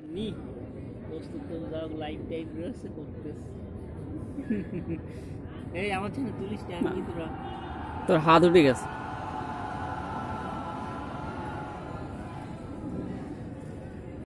নি প্রস্তুতমূলক live type রয়েছে করতেছে। এই আমার চ্যানেল তুলিস আমি কিন্তু তোর হাত উঠে গেছে।